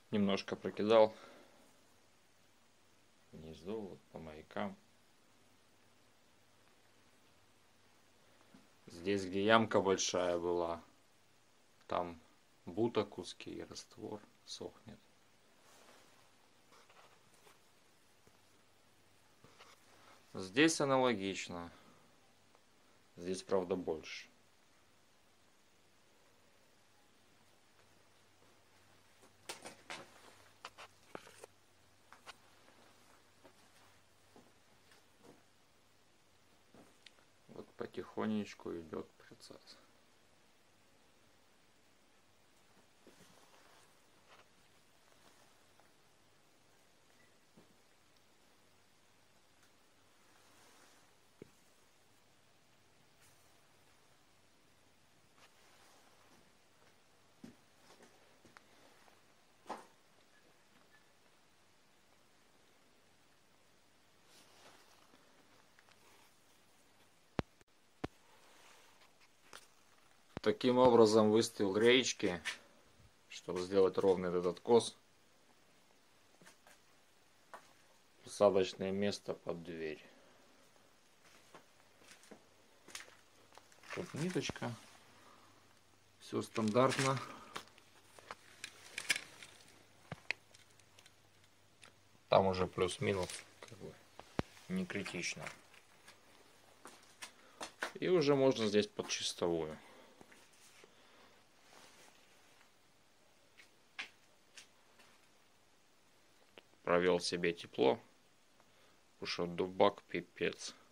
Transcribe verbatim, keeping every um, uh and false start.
Немножко прокидал внизу, вот по маякам. Здесь, где ямка большая была, там бута куски и раствор сохнет. Здесь аналогично. Здесь, правда, больше. Вот потихонечку идет процесс. Таким образом выставил реечки, чтобы сделать ровный этот откос. Посадочное место под дверь. Тут ниточка. Все стандартно. Там уже плюс-минус, как бы, не критично. И уже можно здесь под чистовую. Провел себе тепло, потому что дубак пипец.